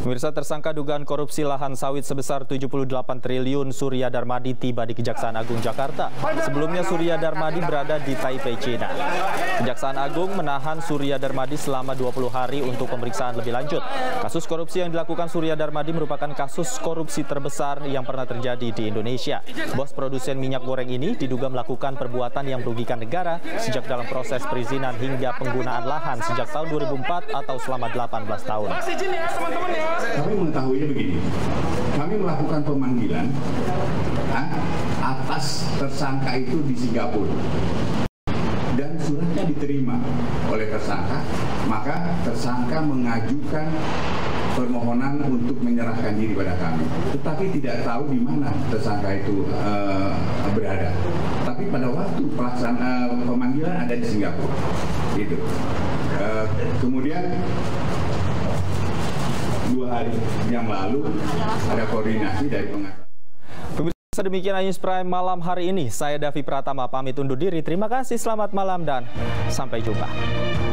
Pemirsa, tersangka dugaan korupsi lahan sawit sebesar 78 triliun Surya Darmadi tiba di Kejaksaan Agung Jakarta. Sebelumnya Surya Darmadi berada di Taipei, China. Kejaksaan Agung menahan Surya Darmadi selama 20 hari untuk pemeriksaan lebih lanjut. Kasus korupsi yang dilakukan Surya Darmadi merupakan kasus korupsi terbesar yang pernah terjadi di Indonesia. Bos produsen minyak goreng ini diduga melakukan perbuatan yang merugikan negara sejak dalam proses perizinan hingga penggunaan lahan sejak tahun 2004 atau selama 18 tahun. Kami mengetahuinya begini, kami melakukan pemanggilan atas tersangka itu di Singapura dan suratnya diterima oleh tersangka, maka tersangka mengajukan permohonan untuk menyerahkan diri pada kami, tetapi tidak tahu di mana tersangka itu berada. Tapi pada waktu pelaksanaan pemanggilan ada di Singapura, gitu. Kemudian 2 hari yang lalu ada koordinasi dari pengacara. Pemirsa, demikian News Prime malam hari ini. Saya Davi Pratama pamit undur diri. Terima kasih, selamat malam dan sampai jumpa.